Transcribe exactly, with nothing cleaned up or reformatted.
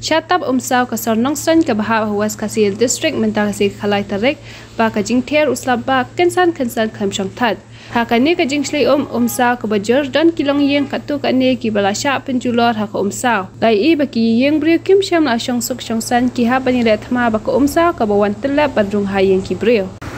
Shatap umsaw ka sornongsan ka bahab huwas kasil district mental kasi khalai tarik ba ka jingther uslab ba kensan kensan khamshang that. Hakane ka jingsli um umsaw ka bajur dan kilong yeng katu ka ne ki balasha penjulor ha ka umsaw. Lai i ba ki yeng brio kim sham la shong suk shong san ki ha bani le thma ba ka umsaw ka bawan telap badrung ha yeng ki brio.